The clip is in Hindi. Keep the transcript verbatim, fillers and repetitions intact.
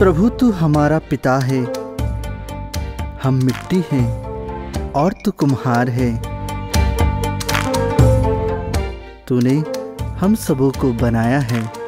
प्रभु तू हमारा पिता है, हम मिट्टी हैं और तू कुम्हार है। तूने हम सबों को बनाया है।